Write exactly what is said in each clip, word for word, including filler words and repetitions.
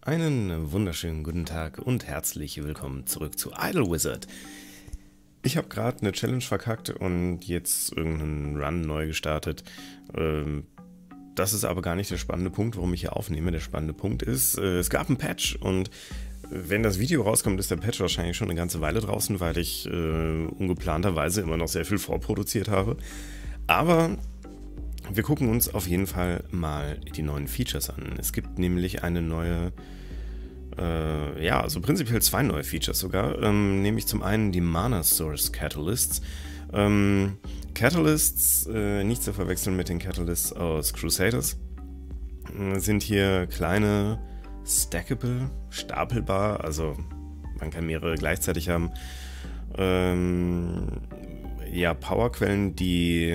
Einen wunderschönen guten Tag und herzlich willkommen zurück zu Idle Wizard. Ich habe gerade eine Challenge verkackt und jetzt irgendeinen Run neu gestartet. Das ist aber gar nicht der spannende Punkt, warum ich hier aufnehme. Der spannende Punkt ist, es gab einen Patch und wenn das Video rauskommt, ist der Patch wahrscheinlich schon eine ganze Weile draußen, weil ich ungeplanterweise immer noch sehr viel vorproduziert habe. Aber wir gucken uns auf jeden Fall mal die neuen Features an. Es gibt nämlich eine neue, äh, ja, also prinzipiell zwei neue Features sogar, ähm, nämlich zum einen die Mana Source Catalysts. Ähm, Catalysts, äh, nicht zu verwechseln mit den Catalysts aus Crusaders, äh, sind hier kleine, stackable, stapelbar, also man kann mehrere gleichzeitig haben, ähm, ja, Powerquellen, die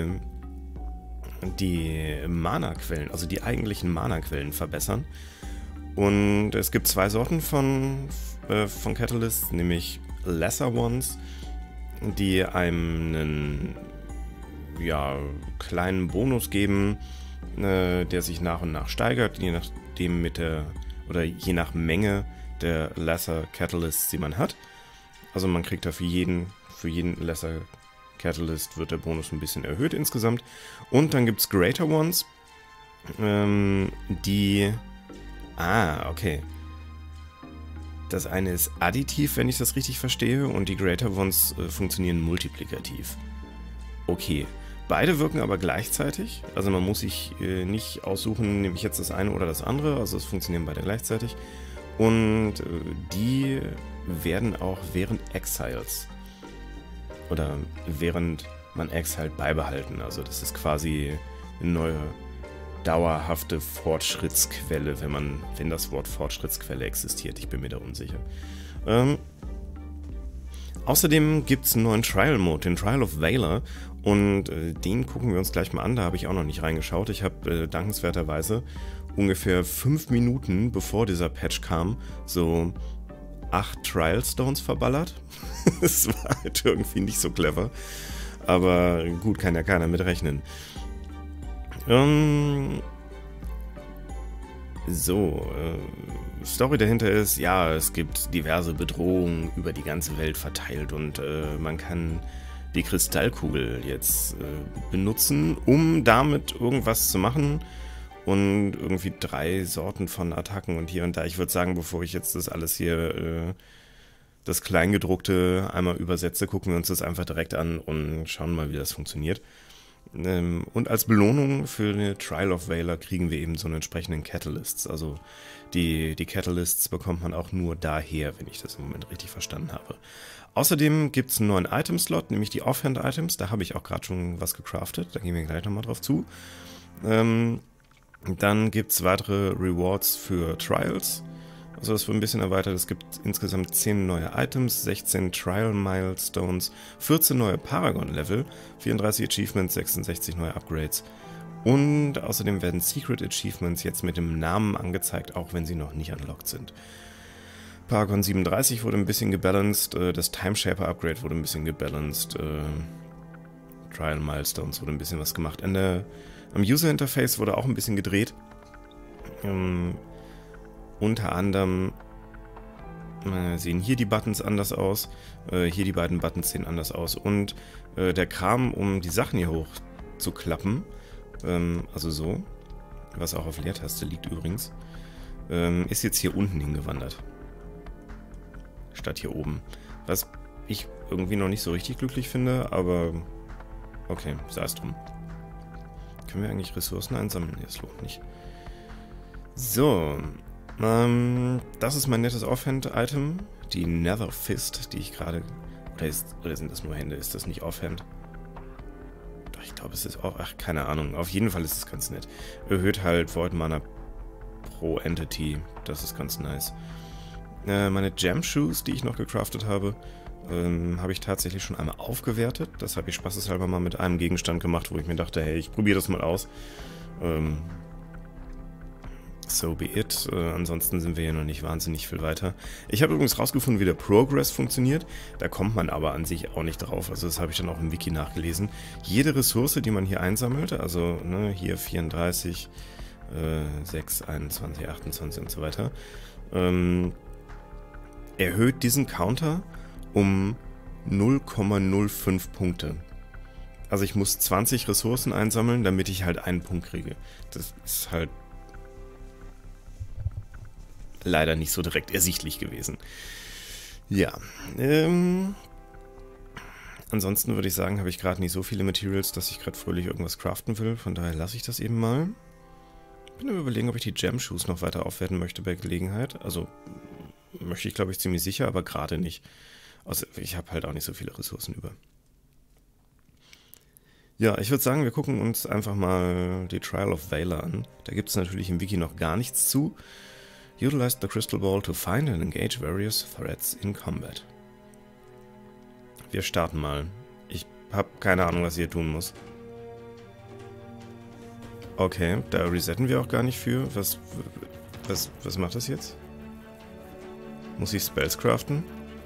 die Mana-Quellen, also die eigentlichen Mana-Quellen verbessern. Und es gibt zwei Sorten von, äh, von Catalysts, nämlich Lesser Ones, die einem einen ja, kleinen Bonus geben, äh, der sich nach und nach steigert, je nachdem mit der, oder je nach Menge der Lesser Catalysts, die man hat. Also man kriegt da für jeden, für jeden Lesser Catalyst wird der Bonus ein bisschen erhöht insgesamt. Und dann gibt es Greater Ones, ähm, die... Ah, okay. Das eine ist additiv, wenn ich das richtig verstehe, und die Greater Ones äh, funktionieren multiplikativ. Okay. Beide wirken aber gleichzeitig, also man muss sich äh, nicht aussuchen, nehme ich jetzt das eine oder das andere, also es funktionieren beide gleichzeitig. Und äh, die werden auch während Exiles oder während man Exile beibehalten. Also das ist quasi eine neue dauerhafte Fortschrittsquelle, wenn man, wenn das Wort Fortschrittsquelle existiert. Ich bin mir da unsicher. Ähm, außerdem gibt es einen neuen Trial-Mode, den Trial of Valor, und äh, den gucken wir uns gleich mal an. Da habe ich auch noch nicht reingeschaut. Ich habe äh, dankenswerterweise ungefähr fünf Minuten, bevor dieser Patch kam, so acht Trial Stones verballert. Das war halt irgendwie nicht so clever. Aber gut, kann ja keiner mitrechnen. Ähm so, äh, Story dahinter ist, ja, es gibt diverse Bedrohungen über die ganze Welt verteilt und äh, man kann die Kristallkugel jetzt äh, benutzen, um damit irgendwas zu machen. Und irgendwie drei Sorten von Attacken und hier und da. Ich würde sagen, bevor ich jetzt das alles hier, äh, das Kleingedruckte einmal übersetze, gucken wir uns das einfach direkt an und schauen mal, wie das funktioniert. Ähm, und als Belohnung für eine Trial of Valor kriegen wir eben so einen entsprechenden Catalysts. Also die, die Catalysts bekommt man auch nur daher, wenn ich das im Moment richtig verstanden habe. Außerdem gibt es einen neuen Item-Slot, nämlich die Offhand-Items. Da habe ich auch gerade schon was gecraftet. Da gehen wir gleich nochmal drauf zu. Ähm... Dann gibt es weitere Rewards für Trials. Also das wird ein bisschen erweitert. Es gibt insgesamt zehn neue Items, sechzehn Trial Milestones, vierzehn neue Paragon-Level, vierunddreißig Achievements, sechsundsechzig neue Upgrades. Und außerdem werden Secret Achievements jetzt mit dem Namen angezeigt, auch wenn sie noch nicht unlocked sind. Paragon siebenunddreißig wurde ein bisschen gebalanced, das Timeshaper Upgrade wurde ein bisschen gebalanced, Trial Milestones wurde ein bisschen was gemacht. An der Am User-Interface wurde auch ein bisschen gedreht. Ähm, unter anderem äh, sehen hier die Buttons anders aus. Äh, hier die beiden Buttons sehen anders aus. Und äh, der Kram, um die Sachen hier hoch zu klappen, ähm, also so, was auch auf Leertaste liegt übrigens, ähm, ist jetzt hier unten hingewandert. Statt hier oben. Was ich irgendwie noch nicht so richtig glücklich finde, aber okay, sei es drum. Können wir eigentlich Ressourcen einsammeln? Nee, das lohnt nicht. So, ähm, das ist mein nettes Offhand-Item, die Nether Fist, die ich gerade... Oder, oder sind das nur Hände? Ist das nicht Offhand? Doch, ich glaube, es ist auch... Ach, keine Ahnung. Auf jeden Fall ist es ganz nett. Erhöht halt Void Mana pro Entity. Das ist ganz nice. Äh, meine Gem Shoes, die ich noch gecraftet habe, Ähm, habe ich tatsächlich schon einmal aufgewertet. Das habe ich spaßeshalber mal mit einem Gegenstand gemacht, wo ich mir dachte, hey, ich probiere das mal aus. Ähm, so be it. Äh, ansonsten sind wir ja noch nicht wahnsinnig viel weiter. Ich habe übrigens rausgefunden, wie der Progress funktioniert. Da kommt man aber an sich auch nicht drauf. Also das habe ich dann auch im Wiki nachgelesen. Jede Ressource, die man hier einsammelt, also ne, hier vierunddreißig, äh, sechs, einundzwanzig, achtundzwanzig und so weiter, ähm, erhöht diesen Counter um null Komma null fünf Punkte. Also ich muss zwanzig Ressourcen einsammeln, damit ich halt einen Punkt kriege. Das ist halt leider nicht so direkt ersichtlich gewesen. Ja, ähm... ansonsten würde ich sagen, habe ich gerade nicht so viele Materials, dass ich gerade fröhlich irgendwas craften will. Von daher lasse ich das eben mal. Bin am Überlegen, ob ich die Gem-Shoes noch weiter aufwerten möchte bei Gelegenheit. Also möchte ich, glaube ich, ziemlich sicher, aber gerade nicht. Also ich habe halt auch nicht so viele Ressourcen über. Ja, ich würde sagen, wir gucken uns einfach mal die Trial of Valor an. Da gibt es natürlich im Wiki noch gar nichts zu. Utilize the Crystal Ball to find and engage various threats in combat. Wir starten mal. Ich habe keine Ahnung, was ich hier tun muss. Okay, da resetten wir auch gar nicht für. Was, was, was macht das jetzt? Muss ich Spells craften?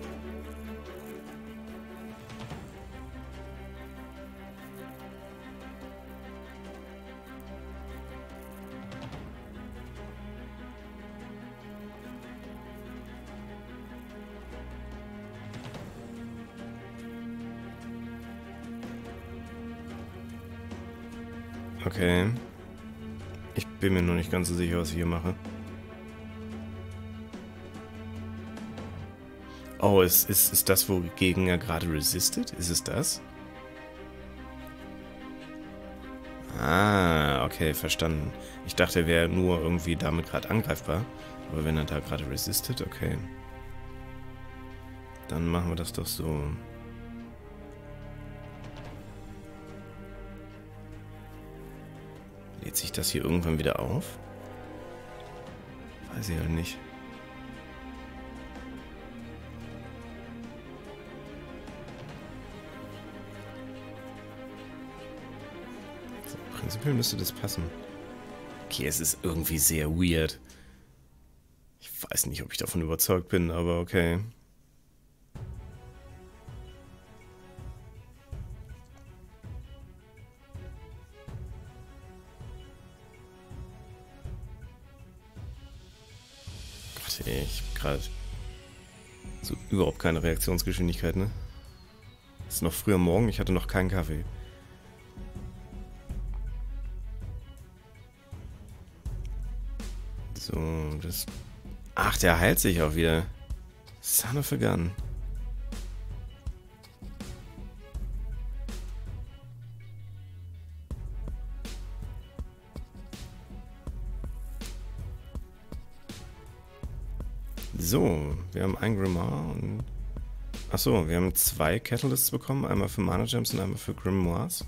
Okay. Ich bin mir noch nicht ganz so sicher, was ich hier mache. Oh, ist, ist, ist das, wogegen er gerade resistet? Ist es das? Ah, okay, verstanden. Ich dachte, er wäre nur irgendwie damit gerade angreifbar. Aber wenn er da gerade resistet, okay. Dann machen wir das doch so. Lädt sich das hier irgendwann wieder auf? Weiß ich halt nicht. So, prinzipiell müsste das passen. Okay, es ist irgendwie sehr weird. Ich weiß nicht, ob ich davon überzeugt bin, aber okay. Ich hab gerade so überhaupt keine Reaktionsgeschwindigkeit, ne? Es ist noch früh am Morgen, ich hatte noch keinen Kaffee. So, das... Ach, der heilt sich auch wieder. Son of a gun. So, wir haben ein Grimoire und... Achso, wir haben zwei Catalysts bekommen. Einmal für Mana Gems und einmal für Grimoires.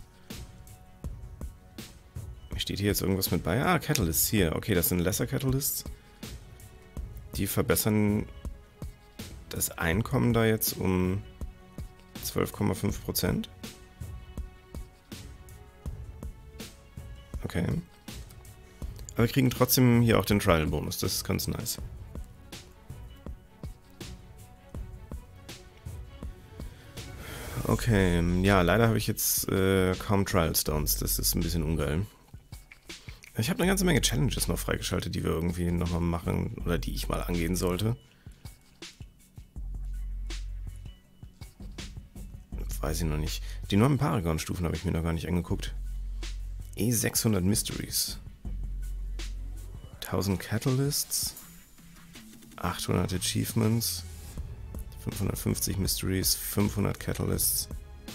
Steht hier jetzt irgendwas mit bei? Ah, Catalysts hier. Okay, das sind Lesser Catalysts. Die verbessern das Einkommen da jetzt um zwölf Komma fünf Prozent. Okay. Aber wir kriegen trotzdem hier auch den Trial-Bonus. Das ist ganz nice. Okay, ja, leider habe ich jetzt äh, kaum Trial Stones. Das ist ein bisschen ungeil. Ich habe eine ganze Menge Challenges noch freigeschaltet, die wir irgendwie nochmal machen oder die ich mal angehen sollte. Weiß ich noch nicht. Die neuen Paragon-Stufen habe ich mir noch gar nicht angeguckt. E sechshundert Mysteries. tausend Catalysts. achthundert Achievements. fünfhundertfünfzig Mysteries, fünfhundert Catalysts.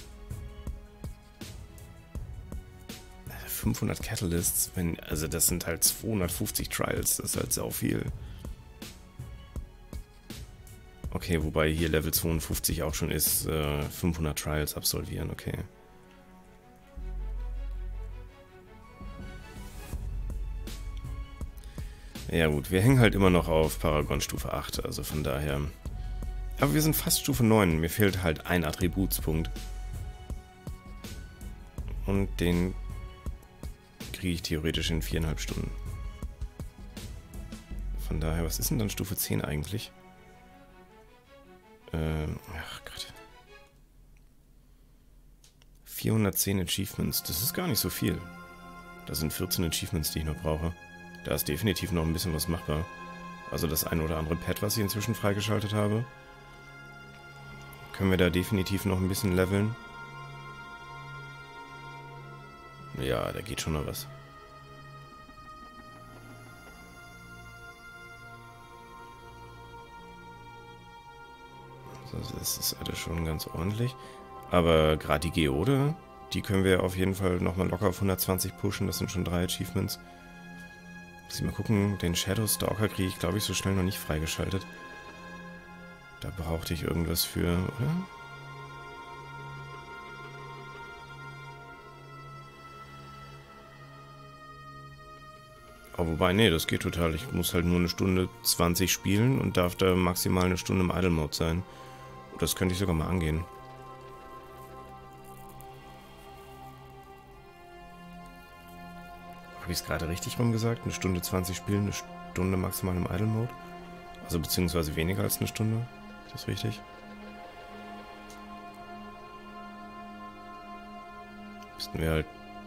fünfhundert Catalysts, wenn, also das sind halt zweihundertfünfzig Trials, das ist halt sau viel. Okay, wobei hier Level zweiundfünfzig auch schon ist, äh, fünfhundert Trials absolvieren, okay. Ja gut, wir hängen halt immer noch auf Paragon Stufe acht, also von daher... Aber wir sind fast Stufe neun. Mir fehlt halt ein Attributspunkt. Und den kriege ich theoretisch in viereinhalb Stunden. Von daher, was ist denn dann Stufe zehn eigentlich? Ähm, ach Gott. vierhundertzehn Achievements. Das ist gar nicht so viel. Das sind vierzehn Achievements, die ich noch brauche. Da ist definitiv noch ein bisschen was machbar. Also das ein oder andere Pad, was ich inzwischen freigeschaltet habe. Können wir da definitiv noch ein bisschen leveln. Ja, da geht schon noch was. Also das ist alles schon ganz ordentlich. Aber gerade die Geode, die können wir auf jeden Fall nochmal locker auf hundertzwanzig pushen. Das sind schon drei Achievements. Muss ich mal gucken, den Shadow Stalker kriege ich, glaube ich, so schnell noch nicht freigeschaltet. Da brauchte ich irgendwas für, oder? Oh, wobei, nee, das geht total. Ich muss halt nur eine Stunde zwanzig spielen und darf da maximal eine Stunde im Idle Mode sein. Das könnte ich sogar mal angehen. Habe ich es gerade richtig rum gesagt? Eine Stunde zwanzig spielen, eine Stunde maximal im Idle Mode? Also beziehungsweise weniger als eine Stunde? Ist das richtig? Müssten wir halt...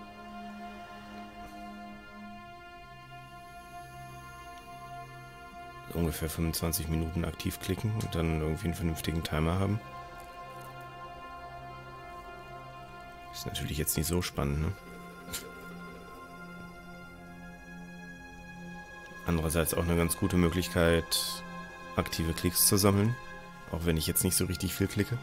ungefähr fünfundzwanzig Minuten aktiv klicken und dann irgendwie einen vernünftigen Timer haben. Ist natürlich jetzt nicht so spannend, ne? Andererseits auch eine ganz gute Möglichkeit, aktive Klicks zu sammeln. Auch wenn ich jetzt nicht so richtig viel klicke.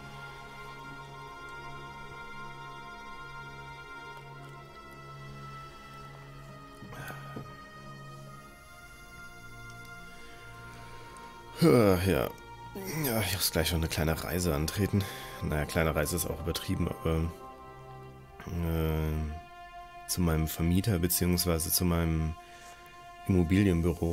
Ja, ja, ich muss gleich noch eine kleine Reise antreten. Naja, kleine Reise ist auch übertrieben, aber äh, zu meinem Vermieter beziehungsweise zu meinem Immobilienbüro.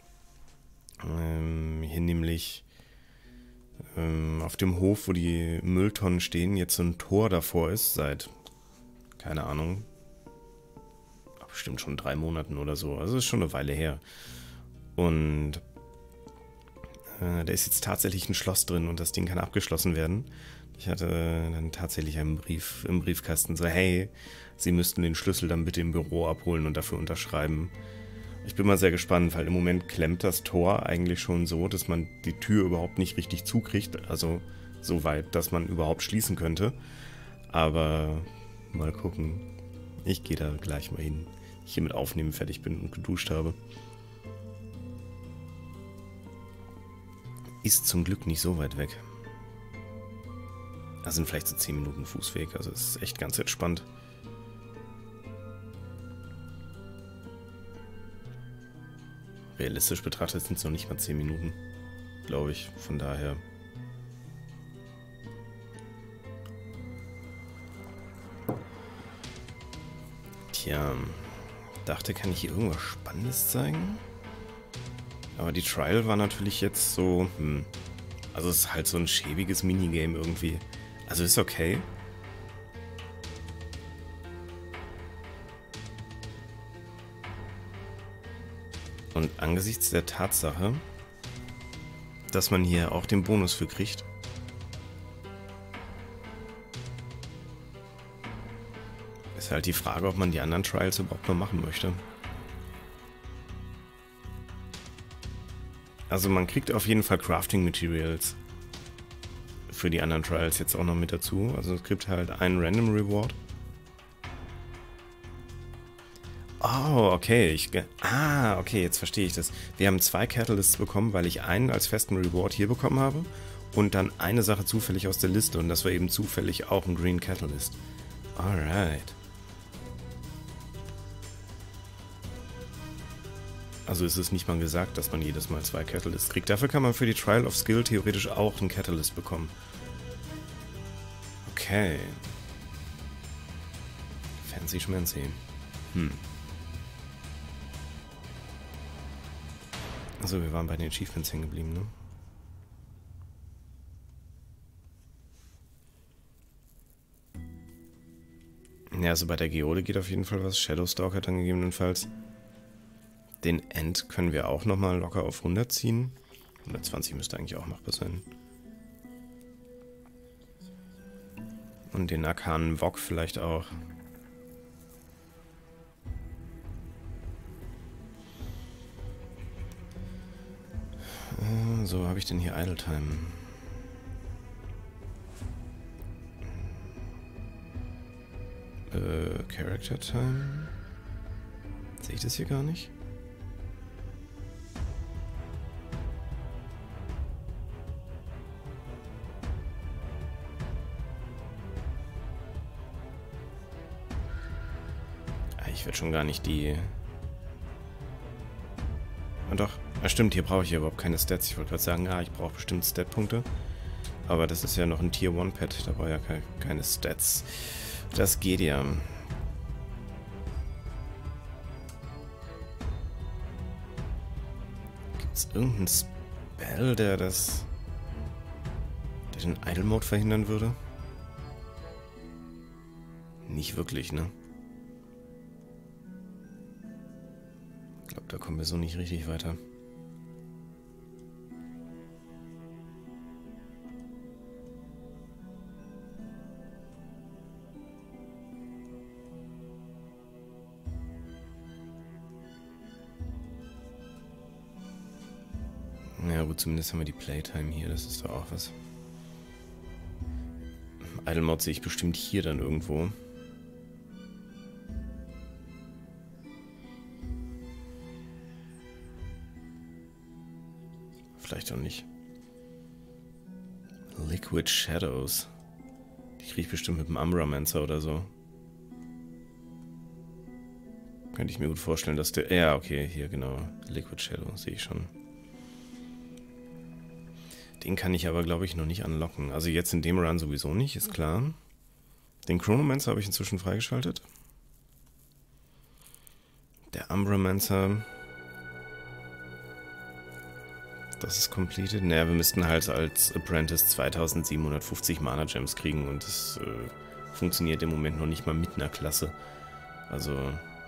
Ähm, hier nämlich ähm, auf dem Hof, wo die Mülltonnen stehen, jetzt so ein Tor davor ist, seit, keine Ahnung, bestimmt schon drei Monaten oder so. Also ist schon eine Weile her. Und äh, da ist jetzt tatsächlich ein Schloss drin und das Ding kann abgeschlossen werden. Ich hatte dann tatsächlich einen Brief im Briefkasten, so hey, Sie müssten den Schlüssel dann bitte im Büro abholen und dafür unterschreiben. Ich bin mal sehr gespannt, weil im Moment klemmt das Tor eigentlich schon so, dass man die Tür überhaupt nicht richtig zukriegt. Also so weit, dass man überhaupt schließen könnte. Aber mal gucken. Ich gehe da gleich mal hin. Ich hier mit Aufnehmen fertig bin und geduscht habe. Ist zum Glück nicht so weit weg. Das sind vielleicht so zehn Minuten Fußweg, also es ist echt ganz entspannt. Realistisch betrachtet sind es noch nicht mal zehn Minuten, glaube ich, von daher. Tja, dachte, kann ich hier irgendwas Spannendes zeigen? Aber die Trial war natürlich jetzt so, hm, also es ist halt so ein schäbiges Minigame irgendwie. Also ist okay. Und angesichts der Tatsache, dass man hier auch den Bonus für kriegt, ist halt die Frage, ob man die anderen Trials überhaupt noch machen möchte. Also man kriegt auf jeden Fall Crafting Materials für die anderen Trials jetzt auch noch mit dazu. Also es gibt halt einen Random Reward. Oh, okay. Ich, ah, okay, jetzt verstehe ich das. Wir haben zwei Catalysts bekommen, weil ich einen als festen Reward hier bekommen habe und dann eine Sache zufällig aus der Liste und das war eben zufällig auch ein Green Catalyst. Alright. Also ist es nicht mal gesagt, dass man jedes Mal zwei Catalysts kriegt. Dafür kann man für die Trial of Skill theoretisch auch einen Catalyst bekommen. Okay. Fancy schmancy. Hm. Also wir waren bei den Achievements hängen geblieben, ne? Ja, also bei der Geode geht auf jeden Fall was. Shadowstalker dann gegebenenfalls. Den End können wir auch nochmal locker auf hundert ziehen. hundertzwanzig müsste eigentlich auch machbar sein. Und den arkanen Wok vielleicht auch. So, habe ich denn hier Idle Time? Äh, Character Time? Sehe ich das hier gar nicht? Ich werde schon gar nicht die... Ah, doch. Ah, stimmt, hier brauche ich ja überhaupt keine Stats. Ich wollte gerade sagen, ah, ich brauche bestimmt Stat-Punkte. Aber das ist ja noch ein Tier eins Pad, da brauche ich ja ke keine Stats. Das geht ja. Gibt es irgendeinen Spell, der das... der den Idle-Mode verhindern würde? Nicht wirklich, ne? Ich glaube, da kommen wir so nicht richtig weiter. Ja gut, zumindest haben wir die Playtime hier, das ist doch auch was. Idle Mode sehe ich bestimmt hier dann irgendwo. Vielleicht auch nicht. Liquid Shadows. Die kriege ich bestimmt mit dem Umbramancer oder so. Könnte ich mir gut vorstellen, dass der... Ja, okay, hier genau. Liquid Shadow, sehe ich schon. Den kann ich aber, glaube ich, noch nicht unlocken. Also jetzt in dem Run sowieso nicht, ist klar. Den Chronomancer habe ich inzwischen freigeschaltet. Der Umbramancer... Das ist completed. Naja, wir müssten halt als Apprentice zweitausendsiebenhundertfünfzig Mana Gems kriegen und das äh, funktioniert im Moment noch nicht mal mit einer Klasse. Also...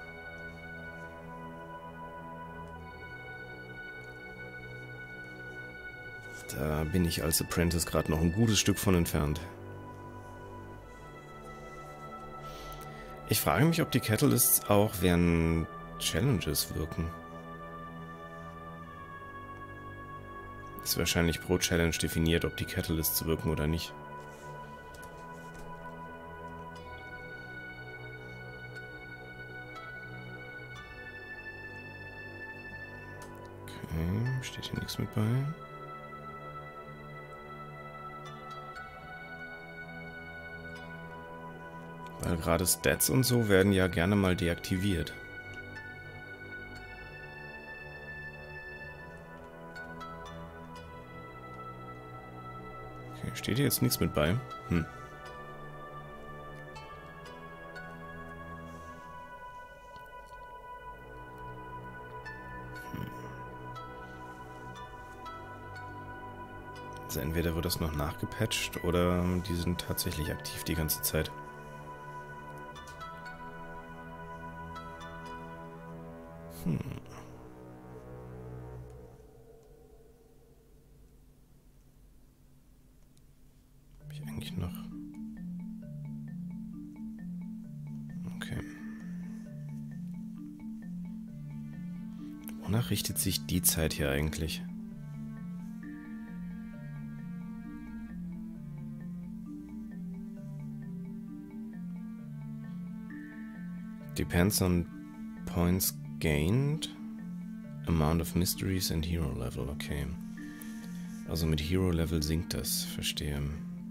Da bin ich als Apprentice gerade noch ein gutes Stück von entfernt. Ich frage mich, ob die Catalysts auch während Challenges wirken. Ist wahrscheinlich pro Challenge definiert, ob die Catalysts wirken oder nicht. Okay, steht hier nichts mit bei. Weil gerade Stats und so werden ja gerne mal deaktiviert. Okay, steht hier jetzt nichts mit bei. Hm. Also entweder wird das noch nachgepatcht oder die sind tatsächlich aktiv die ganze Zeit. Hm. Hab ich eigentlich noch... Okay. Wonach richtet sich die Zeit hier eigentlich? Depends on points gained, amount of mysteries and hero level, okay. Also mit Hero Level sinkt das, verstehe.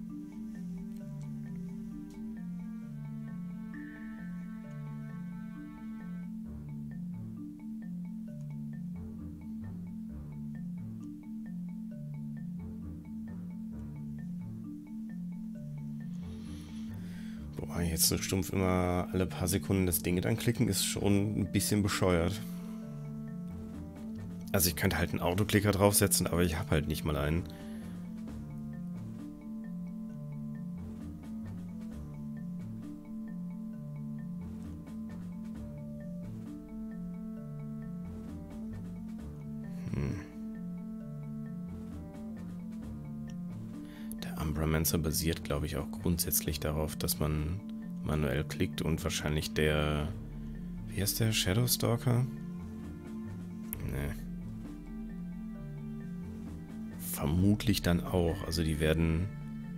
Boah, jetzt so stumpf immer alle paar Sekunden das Ding anklicken, ist schon ein bisschen bescheuert. Also ich könnte halt einen Autoklicker draufsetzen, aber ich habe halt nicht mal einen. Hm. Der Umbramancer basiert, glaube ich, auch grundsätzlich darauf, dass man manuell klickt und wahrscheinlich der... Wie heißt der? Shadowstalker? Nee. vermutlich dann auch. Also die werden...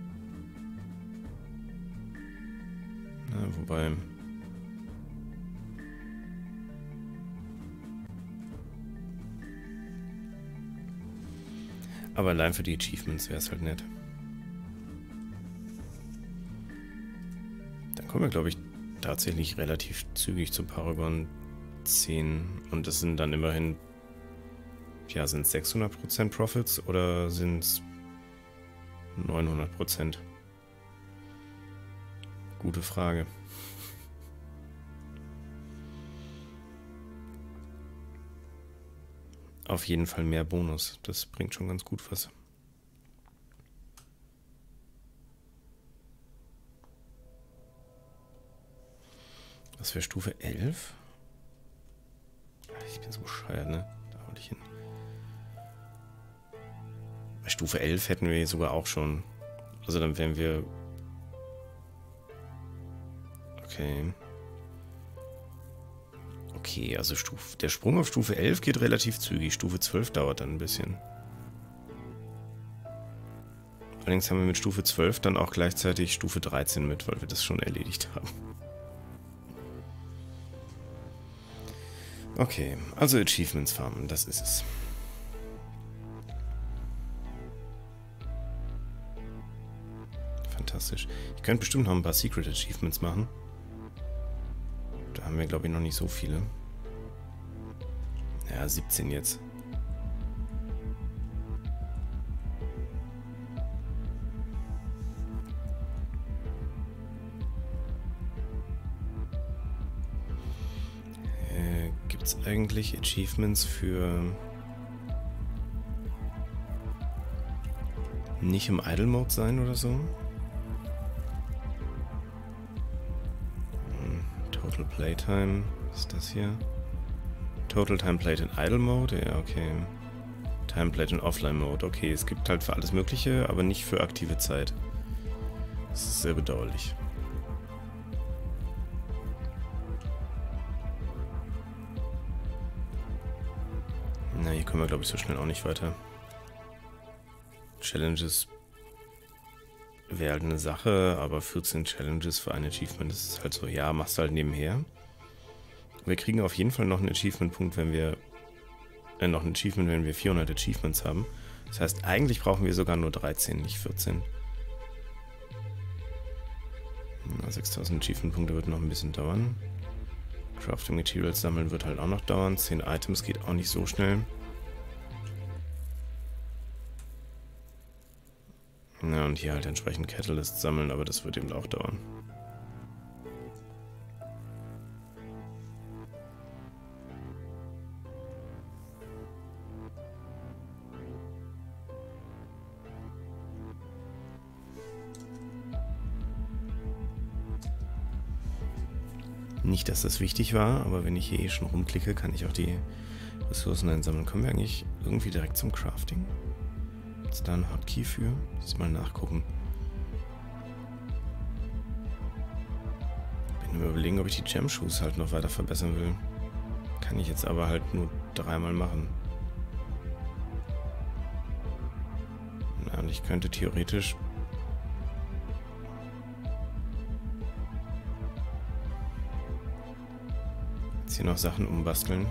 Na, wobei... Aber allein für die Achievements wäre es halt nett. Dann kommen wir, glaube ich, tatsächlich relativ zügig zu Paragon zehn. Und das sind dann immerhin... Ja, sind es sechshundert Prozent Profits oder sind es neunhundert Prozent? Gute Frage. Auf jeden Fall mehr Bonus. Das bringt schon ganz gut was. Was wäre Stufe elf? Ich bin so bescheuert, ne? Da wollte ich hin. Bei Stufe elf hätten wir sogar auch schon. Also dann wären wir... Okay. Okay, also Stufe, der Sprung auf Stufe elf geht relativ zügig. Stufe zwölf dauert dann ein bisschen. Allerdings haben wir mit Stufe zwölf dann auch gleichzeitig Stufe dreizehn mit, weil wir das schon erledigt haben. Okay, also Achievements farmen, das ist es. Fantastisch. Ich könnte bestimmt noch ein paar Secret Achievements machen. Da haben wir, glaube ich, noch nicht so viele. Ja, siebzehn jetzt. Äh, gibt es eigentlich Achievements für... nicht im Idle-Mode sein oder so? Total Playtime, was ist das hier? Total Time Played in Idle Mode, ja, okay. Time Played in Offline Mode, okay. Es gibt halt für alles Mögliche, aber nicht für aktive Zeit. Das ist sehr bedauerlich. Na, hier kommen wir, glaube ich, so schnell auch nicht weiter. Challenges wäre halt eine Sache, aber vierzehn Challenges für ein Achievement, das ist halt so, ja, machst du halt nebenher. Wir kriegen auf jeden Fall noch einen Achievement-Punkt, wenn wir, äh, noch ein Achievement, wenn wir vierhundert Achievements haben. Das heißt, eigentlich brauchen wir sogar nur dreizehn, nicht vierzehn. Na, sechstausend Achievement-Punkte wird noch ein bisschen dauern. Crafting Materials sammeln wird halt auch noch dauern. zehn Items geht auch nicht so schnell. Ja, und hier halt entsprechend Catalyst sammeln, aber das wird eben auch dauern. Nicht, dass das wichtig war, aber wenn ich hier eh schon rumklicke, kann ich auch die Ressourcen einsammeln. Kommen wir eigentlich irgendwie direkt zum Crafting? Ist da ein Hotkey für? Muss ich mal nachgucken. Bin mir überlegen, ob ich die Gem-Shoes halt noch weiter verbessern will. Kann ich jetzt aber halt nur dreimal machen. Ja, und ich könnte theoretisch... jetzt hier noch Sachen umbasteln.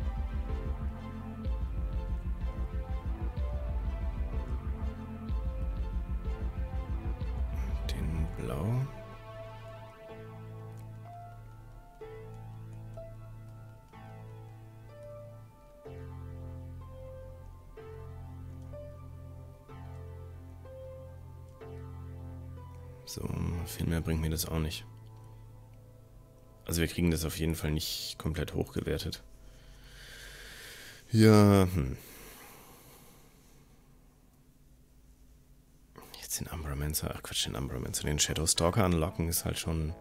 So, viel mehr bringt mir das auch nicht. Also wir kriegen das auf jeden Fall nicht komplett hochgewertet. Ja, hm. Jetzt den Umbramancer, ach Quatsch, den Umbramancer, den Shadowstalker anlocken ist halt schon...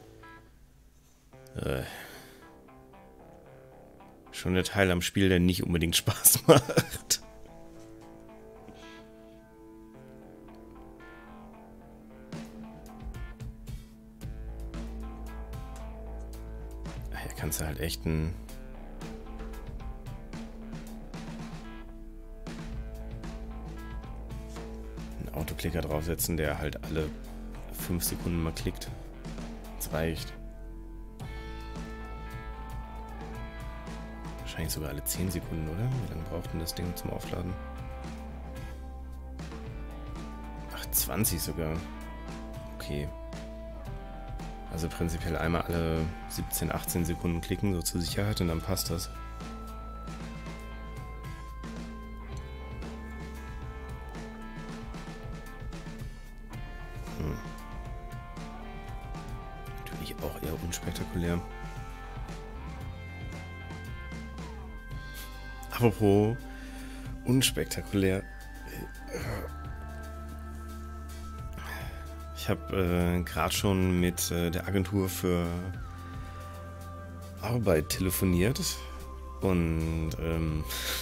Äh, schon der Teil am Spiel, der nicht unbedingt Spaß macht. Kannst du halt echt ein... Autoklicker draufsetzen, der halt alle fünf Sekunden mal klickt. Das reicht. Wahrscheinlich sogar alle zehn Sekunden, oder? Wie lange braucht denn das Ding zum Aufladen? Ach, zwanzig sogar. Okay. Also prinzipiell einmal alle siebzehn, achtzehn Sekunden klicken, so zur Sicherheit, und dann passt das. Hm. Natürlich auch eher unspektakulär. Apropos unspektakulär. Ich habe äh, gerade schon mit äh, der Agentur für Arbeit telefoniert und ähm,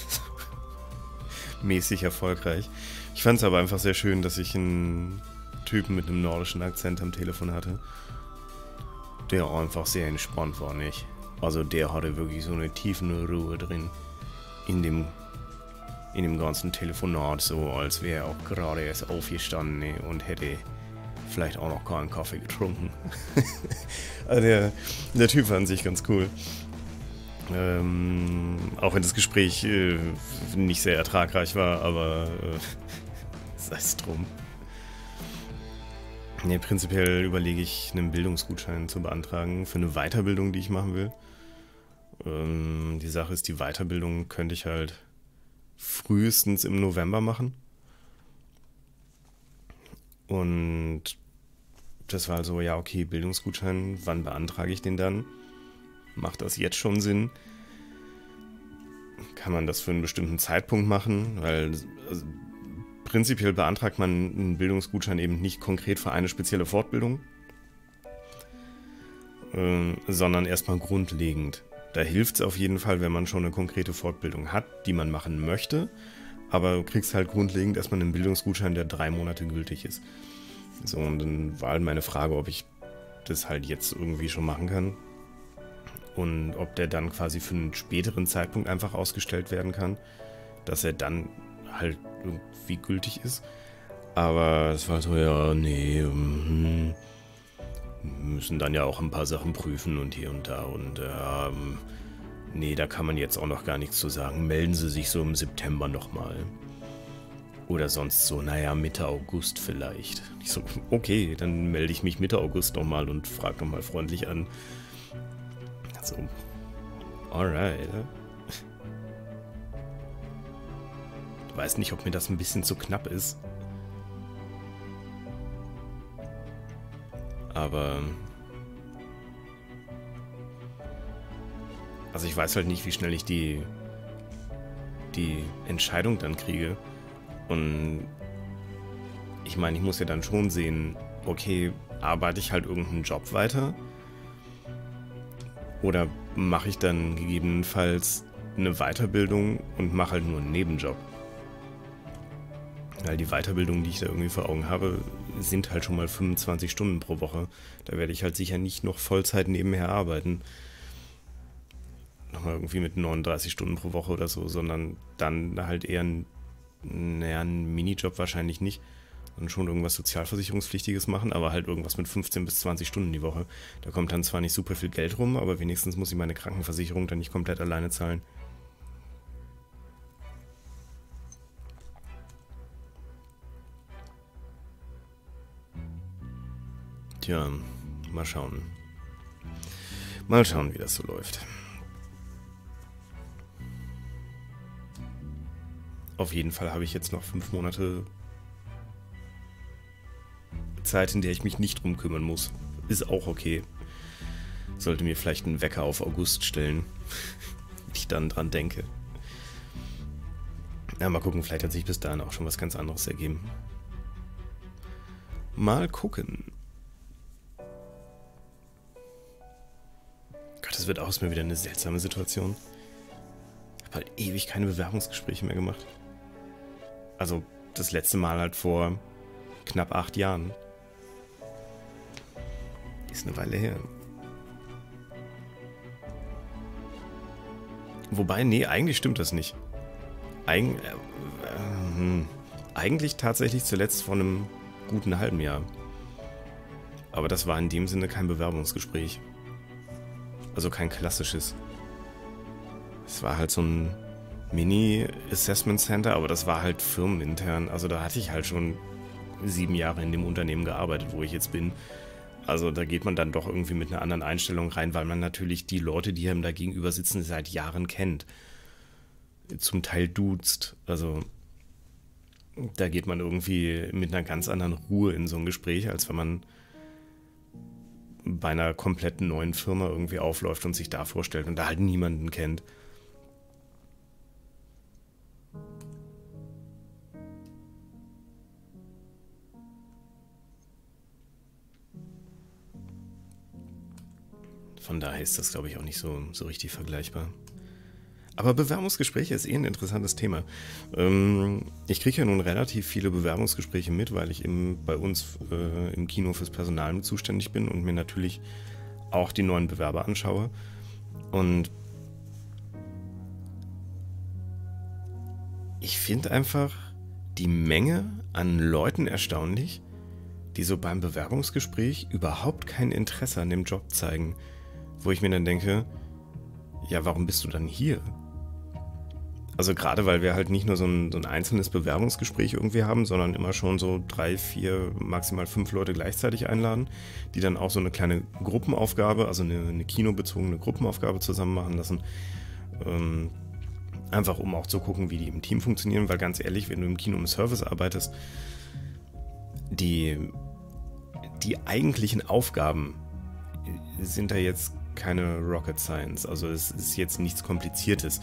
mäßig erfolgreich. Ich fand es aber einfach sehr schön, dass ich einen Typen mit einem nordischen Akzent am Telefon hatte, der einfach sehr entspannt war, nicht? Also der hatte wirklich so eine tiefe Ruhe drin in dem in dem ganzen Telefonat, so als wäre er auch gerade erst aufgestanden, ne, und hätte vielleicht auch noch keinen Kaffee getrunken. Also der, der Typ war an sich ganz cool. Ähm, auch wenn das Gespräch äh, nicht sehr ertragreich war, aber äh, sei es drum. Nee, prinzipiell überlege ich, einen Bildungsgutschein zu beantragen für eine Weiterbildung, die ich machen will. Ähm, die Sache ist, die Weiterbildung könnte ich halt frühestens im November machen. Und das war so, ja, okay, Bildungsgutschein, wann beantrage ich den dann? Macht das jetzt schon Sinn? Kann man das für einen bestimmten Zeitpunkt machen? Weil also, prinzipiell beantragt man einen Bildungsgutschein eben nicht konkret für eine spezielle Fortbildung, äh, sondern erstmal grundlegend. Da hilft es auf jeden Fall, wenn man schon eine konkrete Fortbildung hat, die man machen möchte, aber du kriegst halt grundlegend erstmal einen Bildungsgutschein, der drei Monate gültig ist. So, und dann war halt meine Frage, ob ich das halt jetzt irgendwie schon machen kann und ob der dann quasi für einen späteren Zeitpunkt einfach ausgestellt werden kann, dass er dann halt irgendwie gültig ist. Aber es war so, ja, nee, hm, müssen dann ja auch ein paar Sachen prüfen und hier und da und ähm, nee, da kann man jetzt auch noch gar nichts zu sagen. Melden Sie sich so im September nochmal. Oder sonst so, naja, Mitte August vielleicht. Ich so, okay, dann melde ich mich Mitte August nochmal und frage nochmal freundlich an. So, alright. Ich weiß nicht, ob mir das ein bisschen zu knapp ist. Aber also ich weiß halt nicht, wie schnell ich die die Entscheidung dann kriege. Und ich meine, ich muss ja dann schon sehen, okay, arbeite ich halt irgendeinen Job weiter? Oder mache ich dann gegebenenfalls eine Weiterbildung und mache halt nur einen Nebenjob? Weil die Weiterbildungen, die ich da irgendwie vor Augen habe, sind halt schon mal fünfundzwanzig Stunden pro Woche. Da werde ich halt sicher nicht noch Vollzeit nebenher arbeiten. Nochmal irgendwie mit neununddreißig Stunden pro Woche oder so, sondern dann halt eher ein, naja, ein Minijob wahrscheinlich nicht. Und schon irgendwas Sozialversicherungspflichtiges machen, aber halt irgendwas mit fünfzehn bis zwanzig Stunden die Woche. Da kommt dann zwar nicht super viel Geld rum, aber wenigstens muss ich meine Krankenversicherung dann nicht komplett alleine zahlen. Tja, mal schauen. Mal schauen, wie das so läuft. Auf jeden Fall habe ich jetzt noch fünf Monate Zeit, in der ich mich nicht drum kümmern muss. Ist auch okay. Sollte mir vielleicht einen Wecker auf August stellen, wenn ich dann dran denke. Ja, mal gucken, vielleicht hat sich bis dahin auch schon was ganz anderes ergeben. Mal gucken. Gott, das wird auch mal wieder eine seltsame Situation. Ich habe halt ewig keine Bewerbungsgespräche mehr gemacht. Also das letzte Mal halt vor knapp acht Jahren. Ist eine Weile her. Wobei, nee, eigentlich stimmt das nicht. Eig äh, äh, eigentlich tatsächlich zuletzt vor einem guten halben Jahr. Aber das war in dem Sinne kein Bewerbungsgespräch. Also kein klassisches. Es war halt so ein Mini-Assessment Center, aber das war halt firmenintern. Also da hatte ich halt schon sieben Jahre in dem Unternehmen gearbeitet, wo ich jetzt bin. Also da geht man dann doch irgendwie mit einer anderen Einstellung rein, weil man natürlich die Leute, die einem da gegenüber sitzen, seit Jahren kennt. Zum Teil duzt. Also da geht man irgendwie mit einer ganz anderen Ruhe in so ein Gespräch, als wenn man bei einer kompletten neuen Firma irgendwie aufläuft und sich da vorstellt und da halt niemanden kennt. Von daher ist das, glaube ich, auch nicht so, so richtig vergleichbar. Aber Bewerbungsgespräche ist eh ein interessantes Thema. Ähm, ich kriege ja nun relativ viele Bewerbungsgespräche mit, weil ich im, bei uns äh, im Kino fürs Personal mit zuständig bin und mir natürlich auch die neuen Bewerber anschaue. Und ich finde einfach die Menge an Leuten erstaunlich, die so beim Bewerbungsgespräch überhaupt kein Interesse an dem Job zeigen. Wo ich mir dann denke, ja, warum bist du dann hier? Also gerade, weil wir halt nicht nur so ein, so ein einzelnes Bewerbungsgespräch irgendwie haben, sondern immer schon so drei, vier, maximal fünf Leute gleichzeitig einladen, die dann auch so eine kleine Gruppenaufgabe, also eine, eine kinobezogene Gruppenaufgabe zusammen machen lassen. Ähm, einfach um auch zu gucken, wie die im Team funktionieren, weil ganz ehrlich, wenn du im Kino im Service arbeitest, die, die eigentlichen Aufgaben sind da jetzt keine Rocket Science, also es ist jetzt nichts Kompliziertes.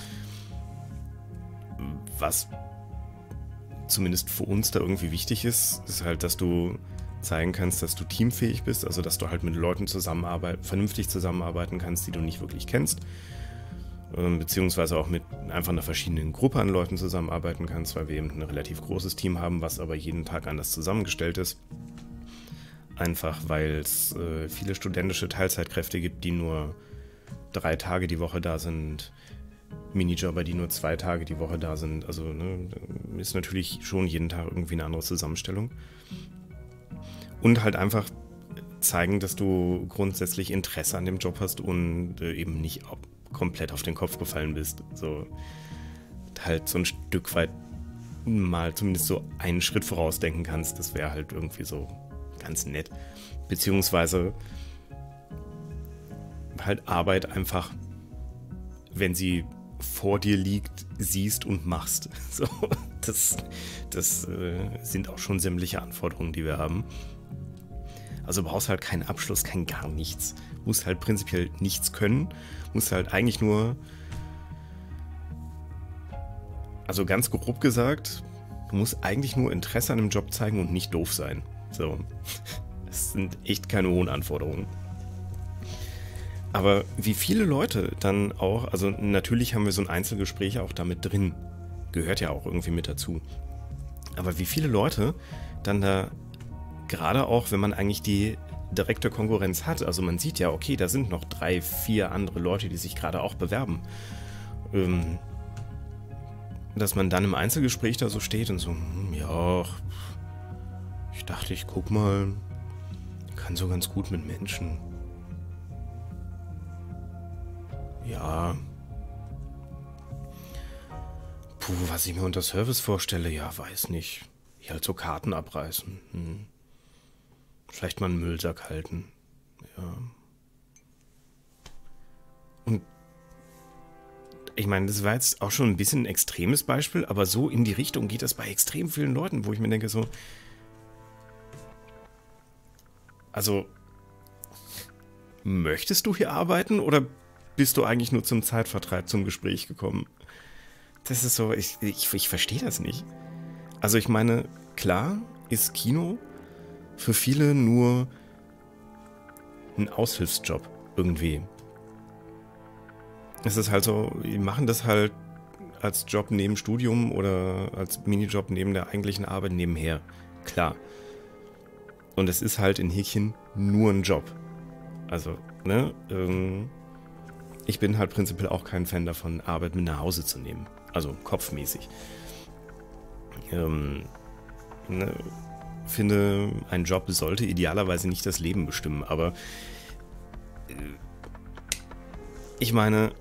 Was zumindest für uns da irgendwie wichtig ist, ist halt, dass du zeigen kannst, dass du teamfähig bist, also dass du halt mit Leuten zusammenarbeiten, vernünftig zusammenarbeiten kannst, die du nicht wirklich kennst, beziehungsweise auch mit einfach einer verschiedenen Gruppe an Leuten zusammenarbeiten kannst, weil wir eben ein relativ großes Team haben, was aber jeden Tag anders zusammengestellt ist. Einfach weil es äh, viele studentische Teilzeitkräfte gibt, die nur drei Tage die Woche da sind, Minijobber, die nur zwei Tage die Woche da sind. Also ne, ist natürlich schon jeden Tag irgendwie eine andere Zusammenstellung. Und halt einfach zeigen, dass du grundsätzlich Interesse an dem Job hast und äh, eben nicht komplett auf den Kopf gefallen bist. So halt so ein Stück weit mal zumindest so einen Schritt vorausdenken kannst. Das wäre halt irgendwie so ganz nett. Beziehungsweise halt Arbeit einfach, wenn sie vor dir liegt, siehst und machst. So, das das äh, sind auch schon sämtliche Anforderungen, die wir haben. Also brauchst halt keinen Abschluss, kein gar nichts. Musst halt prinzipiell nichts können. Musst halt eigentlich nur, also ganz grob gesagt, du musst eigentlich nur Interesse an dem Job zeigen und nicht doof sein. So, das sind echt keine hohen Anforderungen. Aber wie viele Leute dann auch, also natürlich haben wir so ein Einzelgespräch auch damit drin, gehört ja auch irgendwie mit dazu. Aber wie viele Leute dann da, gerade auch wenn man eigentlich die direkte Konkurrenz hat, also man sieht ja, okay, da sind noch drei, vier andere Leute, die sich gerade auch bewerben, ähm, dass man dann im Einzelgespräch da so steht und so, hm, ja, ich dachte, ich guck mal, kann so ganz gut mit Menschen. Ja. Puh, was ich mir unter Service vorstelle, ja, weiß nicht. Hier halt so Karten abreißen. Hm. Vielleicht mal einen Müllsack halten. Ja. Und ich meine, das war jetzt auch schon ein bisschen ein extremes Beispiel, aber so in die Richtung geht das bei extrem vielen Leuten, wo ich mir denke so, also, möchtest du hier arbeiten oder bist du eigentlich nur zum Zeitvertreib, zum Gespräch gekommen? Das ist so, ich, ich, ich verstehe das nicht. Also ich meine, klar ist Kino für viele nur ein Aushilfsjob irgendwie. Es ist halt so, die machen das halt als Job neben Studium oder als Minijob neben der eigentlichen Arbeit nebenher. Klar. Und es ist halt in Häkchen nur ein Job. Also, ne, ähm, ich bin halt prinzipiell auch kein Fan davon, Arbeit mit nach Hause zu nehmen. Also kopfmäßig. Ähm, ne, finde, ein Job sollte idealerweise nicht das Leben bestimmen, aber äh, ich meine,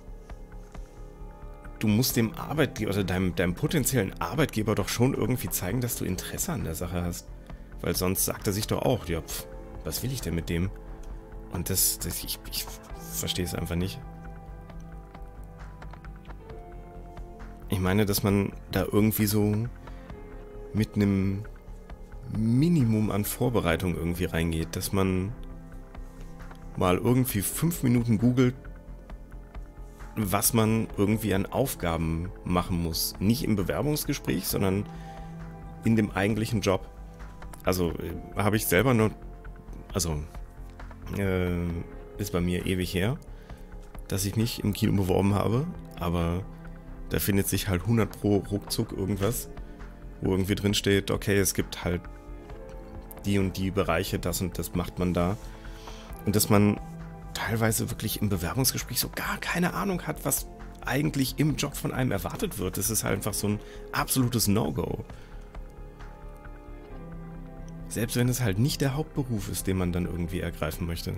du musst dem Arbeitgeber oder deinem, deinem potenziellen Arbeitgeber doch schon irgendwie zeigen, dass du Interesse an der Sache hast. Weil sonst sagt er sich doch auch, ja, pf, was will ich denn mit dem? Und das, das ich, ich verstehe es einfach nicht. Ich meine, dass man da irgendwie so mit einem Minimum an Vorbereitung irgendwie reingeht, dass man mal irgendwie fünf Minuten googelt, was man irgendwie an Aufgaben machen muss. Nicht im Bewerbungsgespräch, sondern in dem eigentlichen Job. Also äh, habe ich selber nur, also äh, ist bei mir ewig her, dass ich mich im Kino beworben habe, aber da findet sich halt hundert pro ruckzuck irgendwas, wo irgendwie drin steht, okay, es gibt halt die und die Bereiche, das und das macht man da. Und dass man teilweise wirklich im Bewerbungsgespräch so gar keine Ahnung hat, was eigentlich im Job von einem erwartet wird. Das ist halt einfach so ein absolutes No-Go. Selbst wenn es halt nicht der Hauptberuf ist, den man dann irgendwie ergreifen möchte.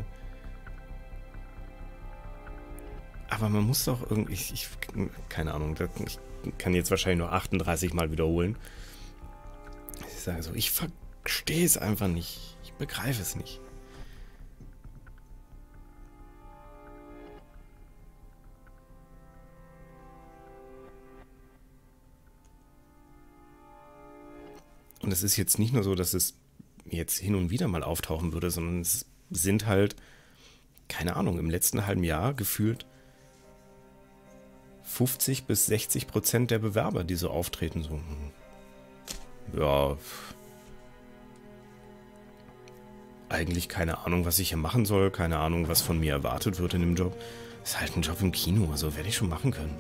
Aber man muss doch irgendwie, ich, ich keine Ahnung, ich kann jetzt wahrscheinlich nur achtunddreißig Mal wiederholen. Ich sage so, ich verstehe es einfach nicht. Ich begreife es nicht. Und es ist jetzt nicht nur so, dass es jetzt hin und wieder mal auftauchen würde, sondern es sind halt, keine Ahnung, im letzten halben Jahr gefühlt fünfzig bis sechzig Prozent der Bewerber, die so auftreten, so, ja, eigentlich keine Ahnung, was ich hier machen soll, keine Ahnung, was von mir erwartet wird in dem Job. Das ist halt ein Job im Kino, also werde ich schon machen können.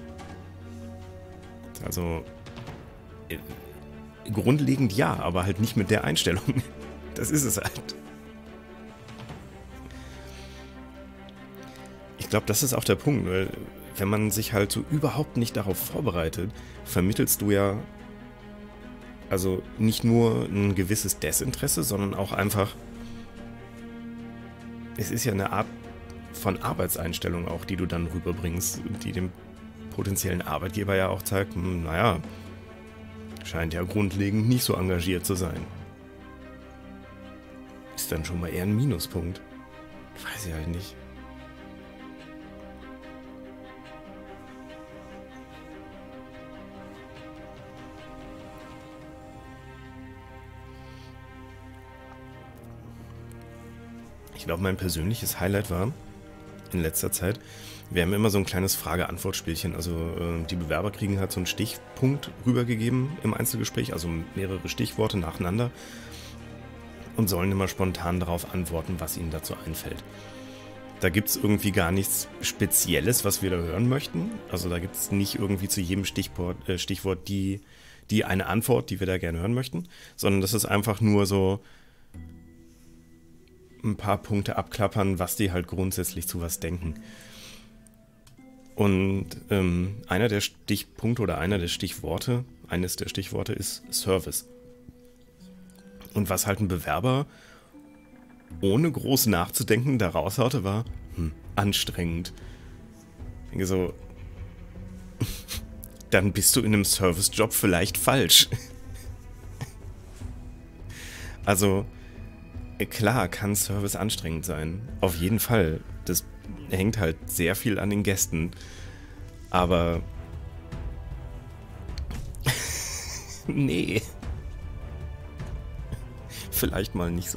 Also, äh, grundlegend ja, aber halt nicht mit der Einstellung. Das ist es halt. Ich glaube, das ist auch der Punkt, weil wenn man sich halt so überhaupt nicht darauf vorbereitet, vermittelst du ja also nicht nur ein gewisses Desinteresse, sondern auch einfach, es ist ja eine Art von Arbeitseinstellung auch, die du dann rüberbringst, die dem potenziellen Arbeitgeber ja auch zeigt, hm, naja, scheint ja grundlegend nicht so engagiert zu sein. Ist dann schon mal eher ein Minuspunkt. Weiß ich halt nicht. Ich glaube, mein persönliches Highlight war in letzter Zeit, wir haben immer so ein kleines Frage-Antwort-Spielchen. Also äh, die Bewerber kriegen halt so einen Stichpunkt rübergegeben im Einzelgespräch, also mehrere Stichworte nacheinander und sollen immer spontan darauf antworten, was ihnen dazu einfällt. Da gibt es irgendwie gar nichts Spezielles, was wir da hören möchten. Also da gibt es nicht irgendwie zu jedem Stichwort, äh, Stichwort die, die eine Antwort, die wir da gerne hören möchten, sondern das ist einfach nur so ein paar Punkte abklappern, was die halt grundsätzlich zu was denken. Und ähm, einer der Stichpunkte oder einer der Stichworte, eines der Stichworte ist Service. Und was halt ein Bewerber ohne groß nachzudenken da raushaute, war hm, anstrengend. Ich denke so, dann bist du in einem Servicejob vielleicht falsch. Also klar kann Service anstrengend sein. Auf jeden Fall. Das hängt halt sehr viel an den Gästen. Aber nee. Vielleicht mal nicht so.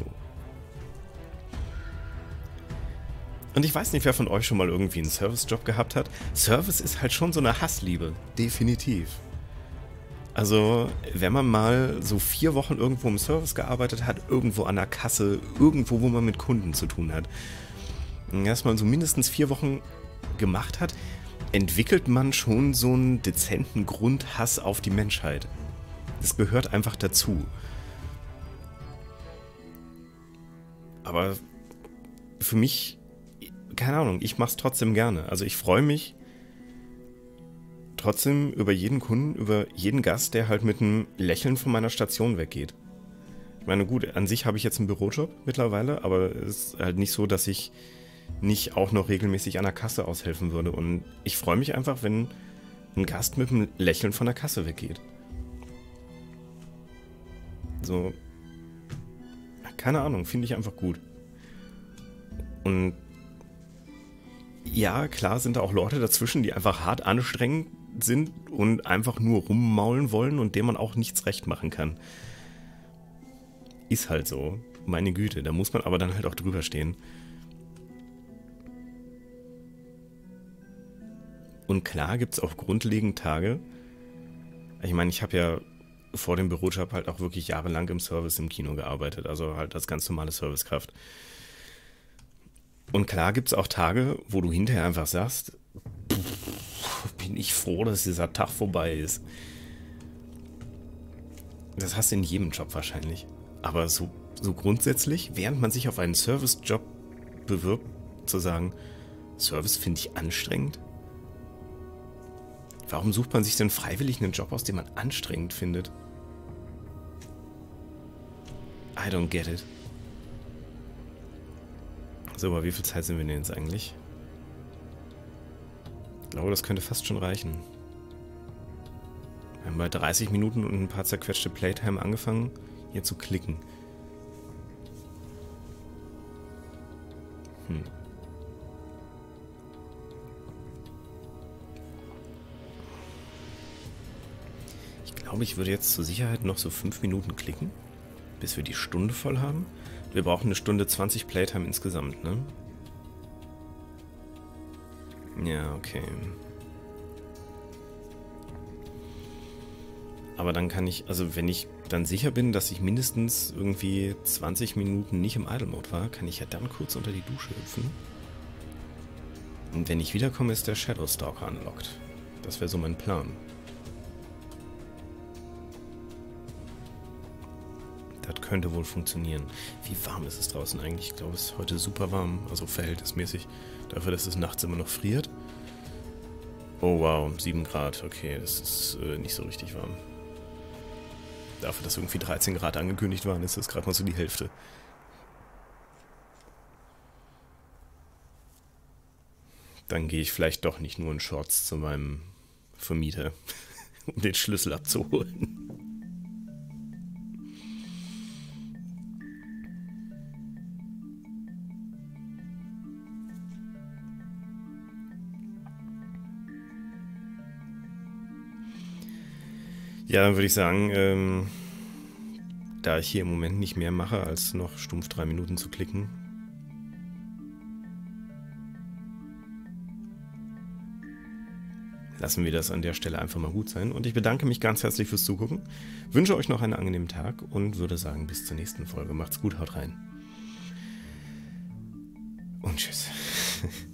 Und ich weiß nicht, wer von euch schon mal irgendwie einen Servicejob gehabt hat. Service ist halt schon so eine Hassliebe. Definitiv. Also, wenn man mal so vier Wochen irgendwo im Service gearbeitet hat, irgendwo an der Kasse, irgendwo, wo man mit Kunden zu tun hat, erstmal so mindestens vier Wochen gemacht hat, entwickelt man schon so einen dezenten Grundhass auf die Menschheit. Das gehört einfach dazu. Aber für mich, keine Ahnung, ich mach's trotzdem gerne. Also ich freue mich trotzdem über jeden Kunden, über jeden Gast, der halt mit einem Lächeln von meiner Station weggeht. Ich meine, gut, an sich habe ich jetzt einen Bürojob mittlerweile, aber es ist halt nicht so, dass ich nicht auch noch regelmäßig an der Kasse aushelfen würde. Und ich freue mich einfach, wenn ein Gast mit einem Lächeln von der Kasse weggeht. So, keine Ahnung, finde ich einfach gut. Und ja, klar sind da auch Leute dazwischen, die einfach hart anstrengend sind und einfach nur rummaulen wollen und dem man auch nichts recht machen kann. Ist halt so. Meine Güte, da muss man aber dann halt auch drüber stehen. Und klar gibt es auch grundlegend Tage. Ich meine, ich habe ja vor dem Bürojob halt auch wirklich jahrelang im Service im Kino gearbeitet. Also halt als ganz normale Servicekraft. Und klar gibt es auch Tage, wo du hinterher einfach sagst, bin ich froh, dass dieser Tag vorbei ist. Das hast du in jedem Job wahrscheinlich. Aber so, so grundsätzlich, während man sich auf einen Servicejob bewirbt, zu sagen, Service finde ich anstrengend? Warum sucht man sich denn freiwillig einen Job aus, den man anstrengend findet? I don't get it. So, aber wie viel Zeit sind wir denn jetzt eigentlich? Ich glaube, das könnte fast schon reichen. Wir haben bei dreißig Minuten und ein paar zerquetschte Playtime angefangen, hier zu klicken. Hm. Ich glaube, ich würde jetzt zur Sicherheit noch so fünf Minuten klicken, bis wir die Stunde voll haben. Wir brauchen eine Stunde zwanzig Playtime insgesamt, ne? Ja, okay. Aber dann kann ich, also wenn ich dann sicher bin, dass ich mindestens irgendwie zwanzig Minuten nicht im Idle-Mode war, kann ich ja dann kurz unter die Dusche hüpfen. Und wenn ich wiederkomme, ist der Shadow Stalker unlocked. Das wäre so mein Plan. Das könnte wohl funktionieren. Wie warm ist es draußen eigentlich? Ich glaube, es ist heute super warm, also verhältnismäßig. Dafür, dass es nachts immer noch friert. Oh wow, sieben Grad. Okay, das ist äh, nicht so richtig warm. Dafür, dass irgendwie dreizehn Grad angekündigt waren, ist das gerade mal so die Hälfte. Dann gehe ich vielleicht doch nicht nur in Shorts zu meinem Vermieter, um den Schlüssel abzuholen. Ja, dann würde ich sagen, ähm, da ich hier im Moment nicht mehr mache, als noch stumpf drei Minuten zu klicken, lassen wir das an der Stelle einfach mal gut sein. Und ich bedanke mich ganz herzlich fürs Zugucken, wünsche euch noch einen angenehmen Tag und würde sagen, bis zur nächsten Folge. Macht's gut, haut rein. Und tschüss.